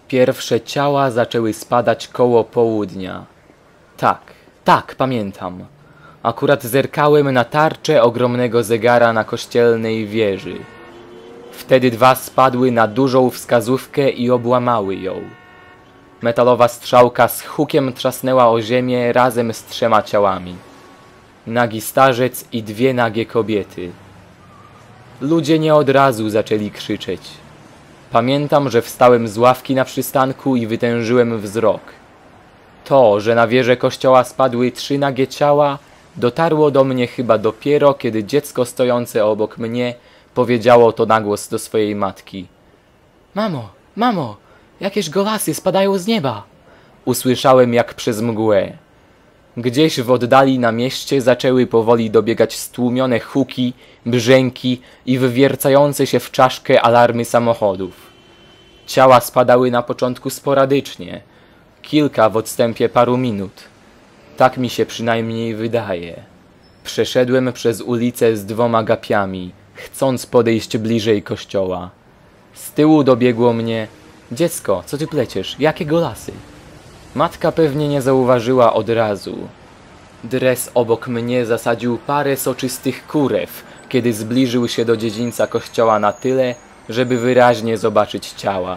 Pierwsze ciała zaczęły spadać koło południa. Tak, pamiętam. Akurat zerkałem na tarczę ogromnego zegara na kościelnej wieży. Wtedy dwa spadły na dużą wskazówkę i obłamały ją. Metalowa strzałka z hukiem trzasnęła o ziemię razem z 3 ciałami. Nagi starzec i 2 nagie kobiety. Ludzie nie od razu zaczęli krzyczeć. Pamiętam, że wstałem z ławki na przystanku i wytężyłem wzrok. To, że na wieżę kościoła spadły 3 nagie ciała, dotarło do mnie chyba dopiero, kiedy dziecko stojące obok mnie powiedziało to na głos do swojej matki. Mamo, jakieś golasy spadają z nieba. Usłyszałem jak przez mgłę. Gdzieś w oddali na mieście zaczęły powoli dobiegać stłumione huki, brzęki i wywiercające się w czaszkę alarmy samochodów. Ciała spadały na początku sporadycznie, kilka w odstępie paru minut. Tak mi się przynajmniej wydaje. Przeszedłem przez ulicę z 2 gapiami, chcąc podejść bliżej kościoła. Z tyłu dobiegło mnie: dziecko, co ty pleciesz? Jakie golasy? Matka pewnie nie zauważyła od razu. Dres obok mnie zasadził parę soczystych kurew, kiedy zbliżył się do dziedzińca kościoła na tyle, żeby wyraźnie zobaczyć ciała.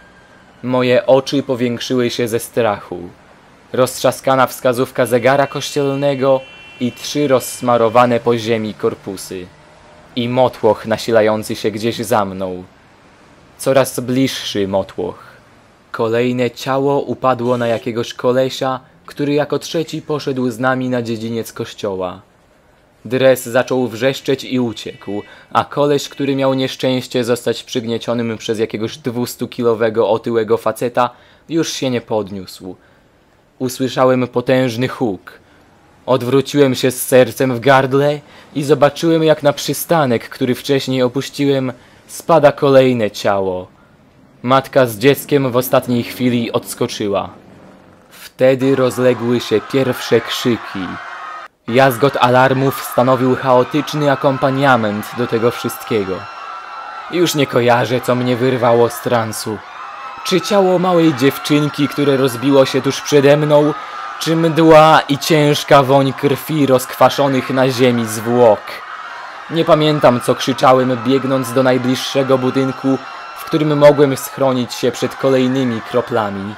Moje oczy powiększyły się ze strachu. Roztrzaskana wskazówka zegara kościelnego i 3 rozsmarowane po ziemi korpusy. I motłoch nasilający się gdzieś za mną. Coraz bliższy motłoch. Kolejne ciało upadło na jakiegoś kolesia, który jako trzeci poszedł z nami na dziedziniec kościoła. Dres zaczął wrzeszczeć i uciekł, a koleś, który miał nieszczęście zostać przygniecionym przez jakiegoś 200-kilowego otyłego faceta, już się nie podniósł. Usłyszałem potężny huk. Odwróciłem się z sercem w gardle i zobaczyłem, jak na przystanek, który wcześniej opuściłem, spada kolejne ciało. Matka z dzieckiem w ostatniej chwili odskoczyła. Wtedy rozległy się pierwsze krzyki. Jazgot alarmów stanowił chaotyczny akompaniament do tego wszystkiego. Już nie kojarzę, co mnie wyrwało z transu. Czy ciało małej dziewczynki, które rozbiło się tuż przede mną, czy mdła i ciężka woń krwi rozkwaszonych na ziemi zwłok. Nie pamiętam, co krzyczałem, biegnąc do najbliższego budynku, w którym mogłem schronić się przed kolejnymi kroplami.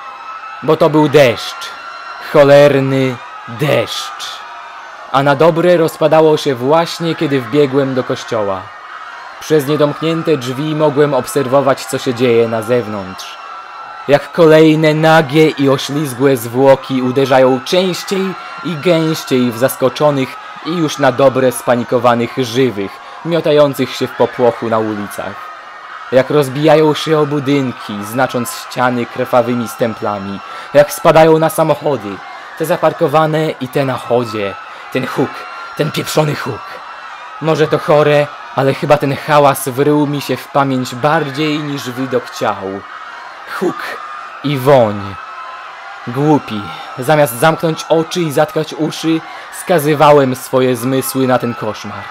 Bo to był deszcz. Cholerny deszcz. A na dobre rozpadało się właśnie, kiedy wbiegłem do kościoła. Przez niedomknięte drzwi mogłem obserwować, co się dzieje na zewnątrz. Jak kolejne nagie i oślizgłe zwłoki uderzają częściej i gęściej w zaskoczonych i już na dobre spanikowanych żywych, miotających się w popłochu na ulicach. Jak rozbijają się o budynki, znacząc ściany krwawymi stemplami. Jak spadają na samochody, te zaparkowane i te na chodzie. Ten huk, ten pieprzony huk. Może to chore, ale chyba ten hałas wrył mi się w pamięć bardziej niż widok ciał. Huk i woń. Głupi, zamiast zamknąć oczy i zatkać uszy, skazywałem swoje zmysły na ten koszmar.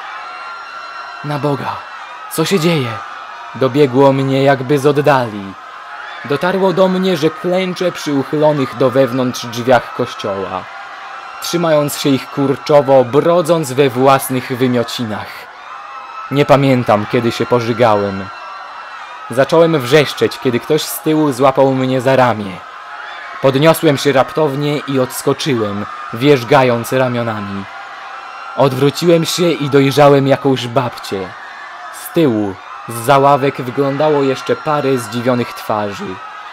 Na Boga, co się dzieje? Dobiegło mnie jakby z oddali. Dotarło do mnie, że klęczę przy uchylonych do wewnątrz drzwiach kościoła, trzymając się ich kurczowo, brodząc we własnych wymiocinach. Nie pamiętam, kiedy się pożygałem. Zacząłem wrzeszczeć, kiedy ktoś z tyłu złapał mnie za ramię. Podniosłem się raptownie i odskoczyłem, wierzgając ramionami. Odwróciłem się i dojrzałem jakąś babcię. Z tyłu, zza ławek wyglądało jeszcze parę zdziwionych twarzy.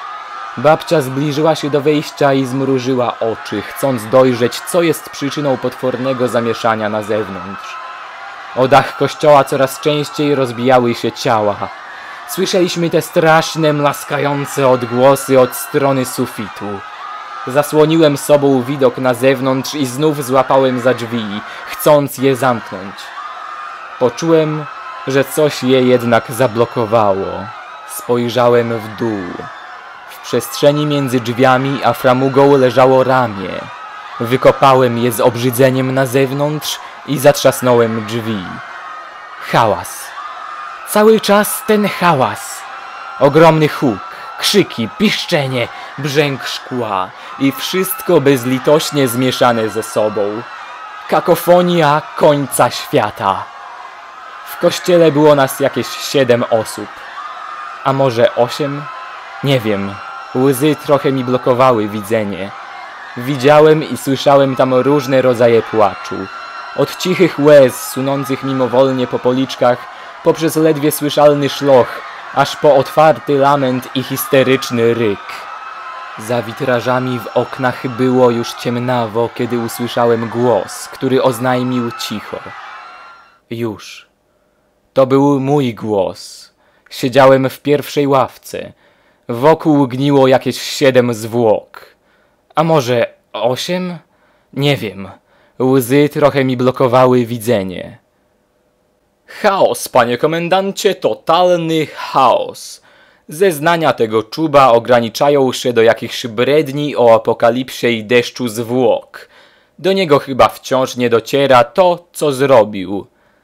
Babcia zbliżyła się do wejścia i zmrużyła oczy, chcąc dojrzeć, co jest przyczyną potwornego zamieszania na zewnątrz. O dach kościoła coraz częściej rozbijały się ciała. Słyszeliśmy te straszne, mlaskające odgłosy od strony sufitu. Zasłoniłem sobą widok na zewnątrz i znów złapałem za drzwi, chcąc je zamknąć. Poczułem, że coś je jednak zablokowało. Spojrzałem w dół. W przestrzeni między drzwiami a framugą leżało ramię. Wykopałem je z obrzydzeniem na zewnątrz i zatrzasnąłem drzwi. Hałas. Cały czas ten hałas. Ogromny huk, krzyki, piszczenie, brzęk szkła i wszystko bezlitośnie zmieszane ze sobą. Kakofonia końca świata. W kościele było nas jakieś 7 osób. A może 8? Nie wiem. Łzy trochę mi blokowały widzenie. Widziałem i słyszałem tam różne rodzaje płaczu. Od cichych łez sunących mimowolnie po policzkach, poprzez ledwie słyszalny szloch, aż po otwarty lament i histeryczny ryk. Za witrażami w oknach było już ciemnawo, kiedy usłyszałem głos, który oznajmił cicho. Już. To był mój głos. Siedziałem w pierwszej ławce. Wokół gniło jakieś 7 zwłok. A może 8? Nie wiem. Łzy trochę mi blokowały widzenie. Chaos, panie komendancie, totalny chaos. Zeznania tego czuba ograniczają się do jakichś bredni o apokalipsie i deszczu zwłok. Do niego chyba wciąż nie dociera to, co zrobił.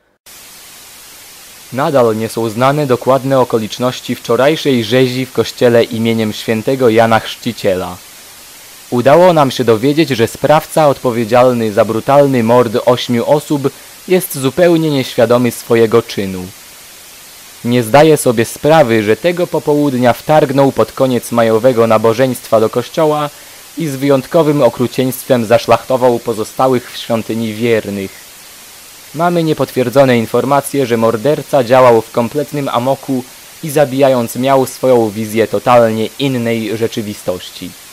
Nadal nie są znane dokładne okoliczności wczorajszej rzezi w kościele imieniem świętego Jana Chrzciciela. Udało nam się dowiedzieć, że sprawca odpowiedzialny za brutalny mord 8 osób jest zupełnie nieświadomy swojego czynu. Nie zdaje sobie sprawy, że tego popołudnia wtargnął pod koniec majowego nabożeństwa do kościoła i z wyjątkowym okrucieństwem zaszlachtował pozostałych w świątyni wiernych. Mamy niepotwierdzone informacje, że morderca działał w kompletnym amoku i zabijając miał swoją wizję totalnie innej rzeczywistości.